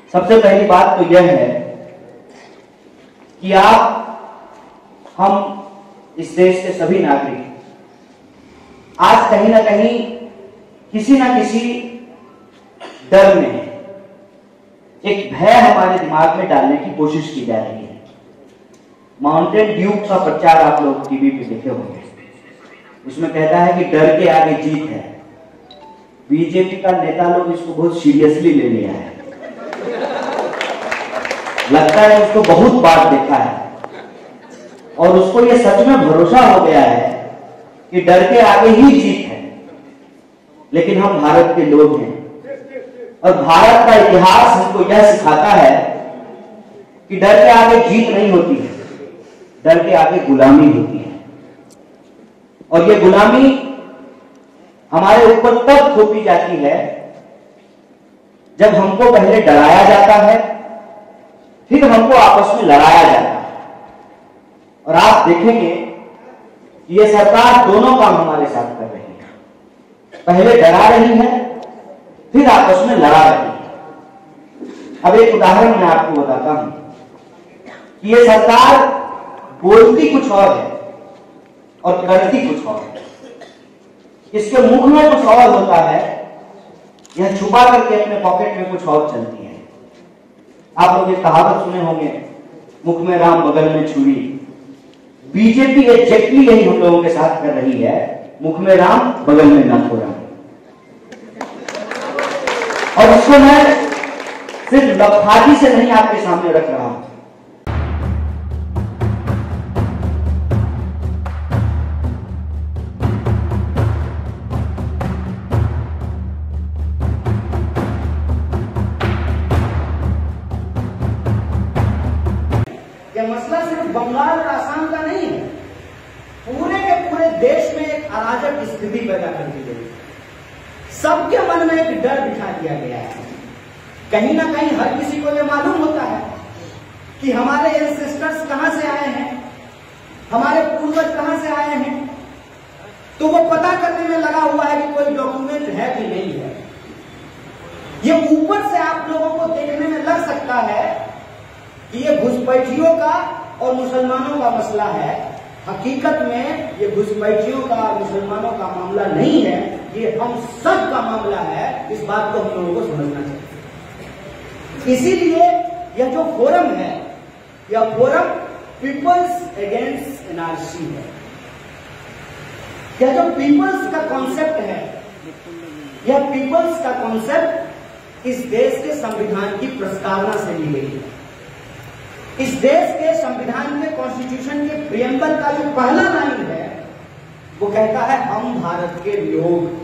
सबसे पहली बात तो यह है कि हम इस देश के सभी नागरिक आज कहीं ना कहीं किसी ना किसी डर में, एक भय हमारे दिमाग में डालने की कोशिश की जा रही है। माउंटेन ड्यू का प्रचार आप लोग टीवी पे देखे होंगे, उसमें कहता है कि डर के आगे जीत है। बीजेपी का नेता लोग इसको बहुत सीरियसली ले लिया है, लगता है उसको बहुत बार देखा है और उसको ये सच में भरोसा हो गया है कि डर के आगे ही जीत है। लेकिन हम भारत के लोग हैं और भारत का इतिहास हमको यह सिखाता है कि डर के आगे जीत नहीं होती है, डर के आगे गुलामी होती है। और ये गुलामी हमारे ऊपर तब थोपी जाती है जब हमको पहले डराया जाता है, फिर हमको आपस में लड़ाया जाता है। और आप देखेंगे कि ये सरकार दोनों काम हमारे साथ कर रही है, पहले डरा रही है, फिर आपस में लड़ा रही है। अब एक उदाहरण मैं आपको बताता हूं कि ये सरकार बोलती कुछ और है और करती कुछ और है। इसके मुख में कुछ और होता है, यह छुपा करके अपने पॉकेट में कुछ और चलती है। आप लोग एक कहावत सुने होंगे, मुख में राम बगल में छुरी। बीजेपी एग्जैक्टली यही हम लोगों के साथ कर रही है, मुख में राम बगल में नाथुराम। और इसको मैं सिर्फ लफाजी से नहीं आपके सामने रख रहा हूं। यह मसला सिर्फ बंगाल और आसाम का नहीं है, पूरे के पूरे देश में एक अराजक स्थिति पैदा कर दी गई। सबके मन में एक डर बिठा दिया गया है। कहीं ना कहीं हर किसी को यह मालूम होता है कि हमारे एंसेस्टर्स कहां से आए हैं, हमारे पूर्वज कहां से आए हैं, तो वो पता करने में लगा हुआ है कि कोई डॉक्यूमेंट है कि नहीं है। ये ऊपर से आप लोगों को देखने में लग सकता है कि ये घुसपैठियों का और मुसलमानों का मसला है। हकीकत में ये घुसपैठियों का और मुसलमानों का मामला नहीं है, ये हम सब का मामला है। इस बात को हम लोगों को समझना चाहिए। इसीलिए यह जो फोरम है, यह फोरम पीपल्स अगेंस्ट एनआरसी है। यह जो पीपल्स का कॉन्सेप्ट है, यह पीपल्स का कॉन्सेप्ट इस देश के संविधान की प्रस्तावना से ली गई है। इस देश के संविधान के कॉन्स्टिट्यूशन के प्रियम्बल का जो पहला लाइन है, वो कहता है हम भारत के लोग।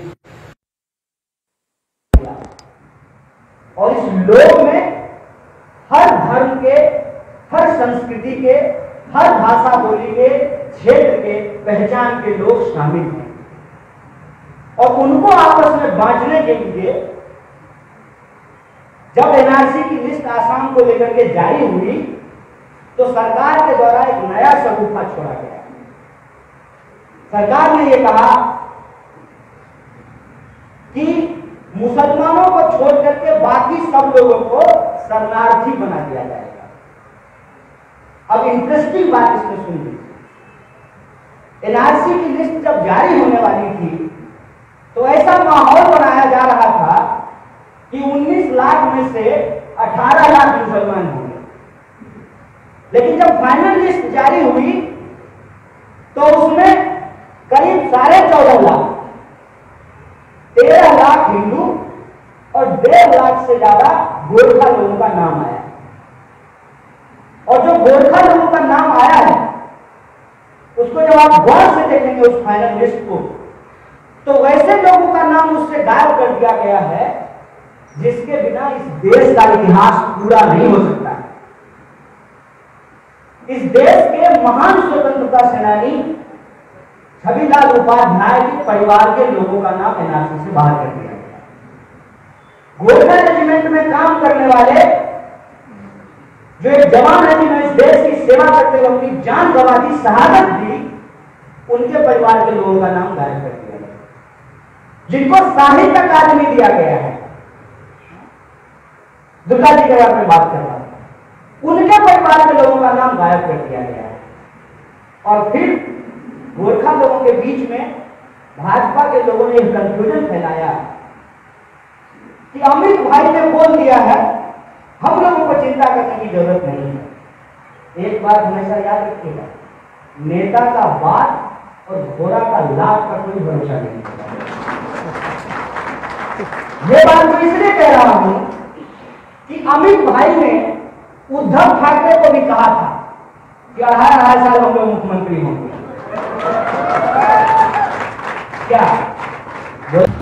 और इस लोग में हर धर्म के, हर संस्कृति के, हर भाषा बोली के, क्षेत्र के, पहचान के लोग शामिल हैं। और उनको आपस में बांटने के लिए जब एनआरसी की लिस्ट आसाम को लेकर के जारी हुई, तो सरकार के द्वारा एक नया शगुफा छोड़ा गया। सरकार ने यह कहा कि मुसलमानों को छोड़ करके बाकी सब लोगों को शरणार्थी बना दिया जाएगा। अब इंटरेस्टिंग बात इसमें सुन लीजिए। एनआरसी की लिस्ट जब जारी होने वाली थी, तो ऐसा माहौल बनाया जा रहा था कि 19 लाख में से 18 लाख मुसलमान होंगे। लेकिन जब फाइनल लिस्ट जारी हुई, तो उसमें करीब 14.5 लाख, 13 लाख हिंदू और 1.5 लाख से ज्यादा गोरखा लोगों का नाम आया। और जो गोरखा लोगों का नाम आया है, उसको जब आप गौर से देखेंगे उस फाइनल लिस्ट को, तो वैसे लोगों का नाम उससे गायब कर दिया गया है जिसके बिना इस देश का इतिहास पूरा नहीं हो सकता है। इस देश के महान स्वतंत्रता सेनानी छविलाल उपाध्याय के परिवार के लोगों का नाम एनआरसी से बाहर कर दिया गया। गोरखा रेजिमेंट में काम करने वाले जो एक जवान है जिन्होंने इस देश की सेवा करते हुए अपनी जान गंवा दी, शहादत दी, उनके परिवार के लोगों का नाम गायब कर दिया गया, जिनको साहित्य अकादमी दिया गया है। दुर्गा जी के बारे में बात कर रहा था, उनके परिवार के लोगों का नाम गायब कर दिया गया है। और फिर गोरखा लोगों के बीच में भाजपा के लोगों ने कंफ्यूजन फैलाया कि अमित भाई ने बोल दिया है, हम लोगों को चिंता करने की जरूरत नहीं है। एक बात हमेशा याद रखिएगा, नेता का बात और घोड़ा का लाभ का कोई भरोसा नहीं है। ये बात मैं इसलिए कह रहा हूं कि अमित भाई ने उद्धव ठाकरे को भी कहा था कि 2.5 साल हम लोग मुख्यमंत्री होंगे। क्या